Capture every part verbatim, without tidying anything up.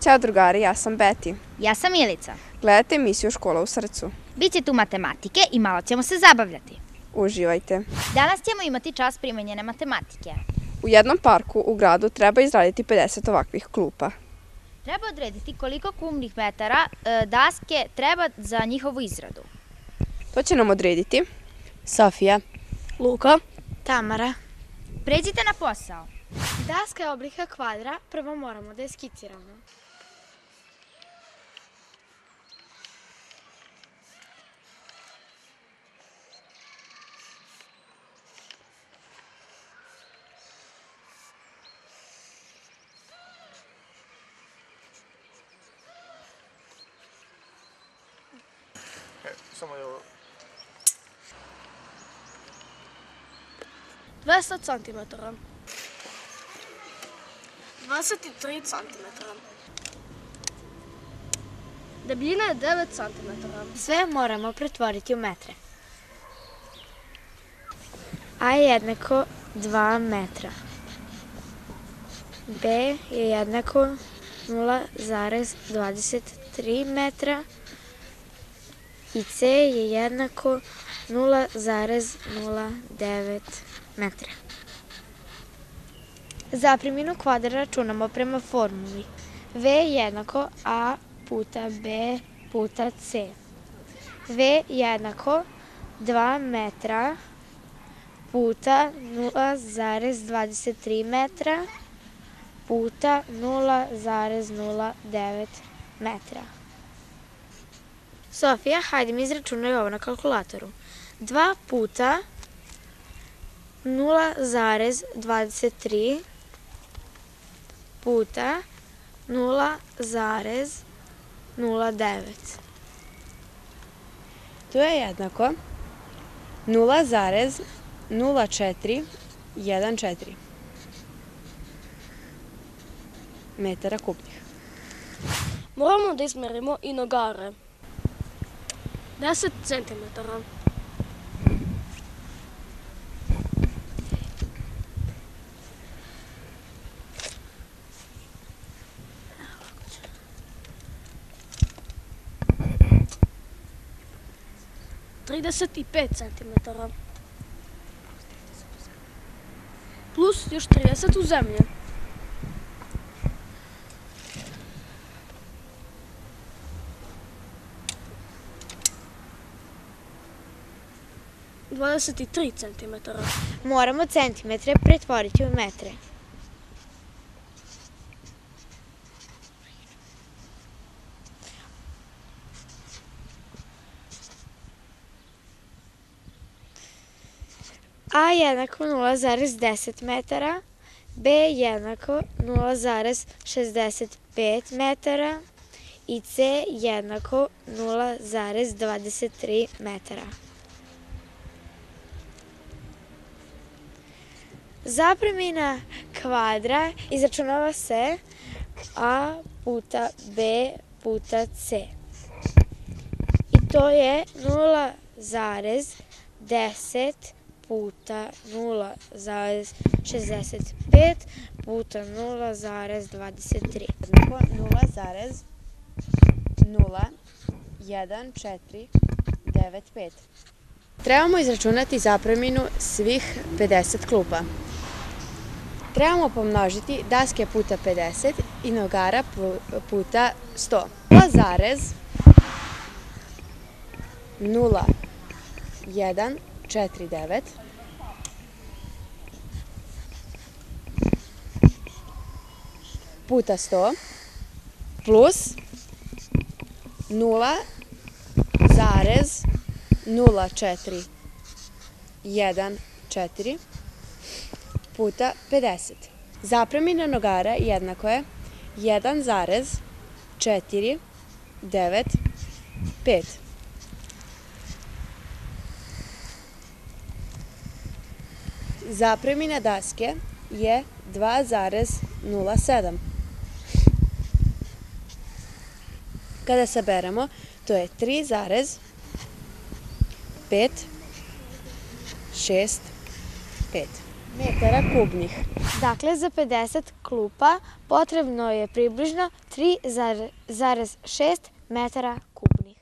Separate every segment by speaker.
Speaker 1: Ćao drugari, ja sam Beti.
Speaker 2: Ja sam Milica.
Speaker 1: Gledajte emisiju Škola u srcu.
Speaker 2: Biće tu matematike i malo ćemo se zabavljati.
Speaker 1: Uživajte.
Speaker 2: Danas ćemo imati čas primenjene matematike.
Speaker 1: U jednom parku u gradu treba izraditi pedeset ovakvih klupa.
Speaker 2: Treba odrediti koliko kubnih metara e, daske treba za njihovu izradu.
Speaker 1: To će nam odrediti
Speaker 3: Sofija,
Speaker 4: Luka,
Speaker 5: Tamara.
Speaker 2: Pređite na posao.
Speaker 4: Daska je oblika kvadra, prvo moramo da je skiciramo.
Speaker 6: Samo je ovo.
Speaker 4: dvesta centimetara. dvadeset tri centimetra. Debljina je devet centimetara.
Speaker 5: Sve moramo pretvoriti u metre. A je jednako dva metra. B je jednako nula zarez dvadeset tri metra. I C je jednako nula zarez nula devet metra. Zapreminu kvadra računamo prema formuli. V je jednako A puta B puta C. V je jednako dva metra puta nula zarez dvadeset tri metra puta nula zarez nula devet metra. Sofija, hajde mi izračunaj ovo na kalkulatoru. dva puta nula zarez dvadeset tri puta nula zarez nula devet.
Speaker 3: to je jednako nula zarez nula četiri jedan četiri metara kubnih.
Speaker 4: Moramo da izmerimo i nogare. deset centimetara. trideset pet centimetara. Plus još trideset u zemlji. dvadeset tri centimetara.
Speaker 5: Moramo centimetre pretvoriti u metre. A jednako nula zarez deset metara, B jednako nula zarez šezdeset pet metara i C jednako nula zarez dvadeset tri metara. Zapremina kvadra izračunava se A puta B puta C. I to je nula zarez deset puta nula zarez šezdeset pet puta nula zarez dvadeset tri.
Speaker 3: Jednako nula zarez nula jedan četiri devet pet. Trebamo izračunati zapreminu svih pedeset klupa. Trebamo pomnožiti daske puta pedeset i nogara puta sto. nula zarez nula jedan četiri devet puta sto plus nula zarez nula četiri jedan četiri puta pedeset. Zapremina nogara jednako je jedan zarez četiri devet pet. Zapremina daske je dva zarez nula sedam. Kada saberemo, to je tri zarez pet šest pet. metara kubnih.
Speaker 5: Dakle, za pedeset klupa potrebno je približno tri zarez šest metara kubnih.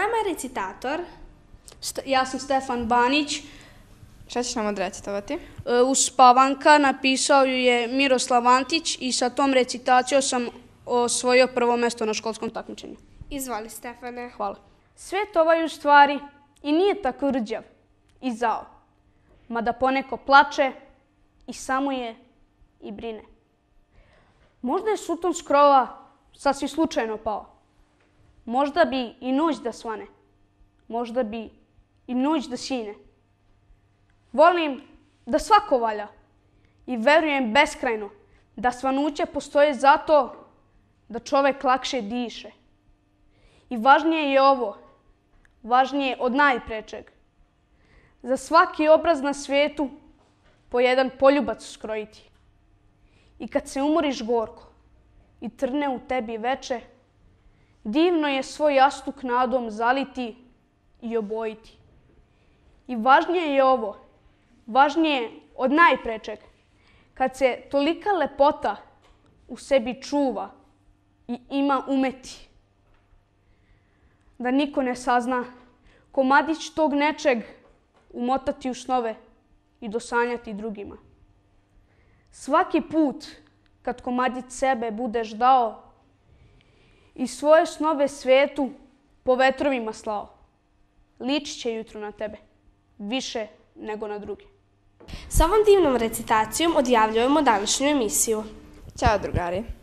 Speaker 6: nama je recitator.
Speaker 7: St- ja sam Stefan Banić.
Speaker 1: Šta ćeš nam odrecitovati?
Speaker 7: E, Uspavanka napisao ju je Miroslav Antić i sa tom recitacijom sam osvojio prvo mesto na školskom takmičenju.
Speaker 6: Izvoli, Stefane.
Speaker 7: Hvala. Svet ovaj u stvari i nije tako rđav i zao, mada poneko plače i samo je i brine. Možda je suton s krova sasvim slučajno pao. Možda bi i noć da svane. Možda bi i noć da sine. Volim da svako valja i verujem beskrajno da svanuće postoje zato da čovek lakše diše. I važnije je ovo, važnije od najprečeg. Za svaki obraz na svijetu po jedan poljubac skrojiti. I kad se umoriš gorko i trne u tebi veče, divno je svoj jastuk nadom zaliti i obojiti. I važnije je ovo, važnije od najprečeg, kad se tolika lepota u sebi čuva i ima umeti. Da niko ne sazna komadić tog nečeg umotati u snove i dosanjati drugima. Svaki put kad komadić sebe budeš dao i svoje snove svetu po vetrovima slao, ličit će jutro na tebe, više nego na druge.
Speaker 6: Sa ovom divnom recitacijom odjavljujemo današnju emisiju.
Speaker 1: Ćao drugari!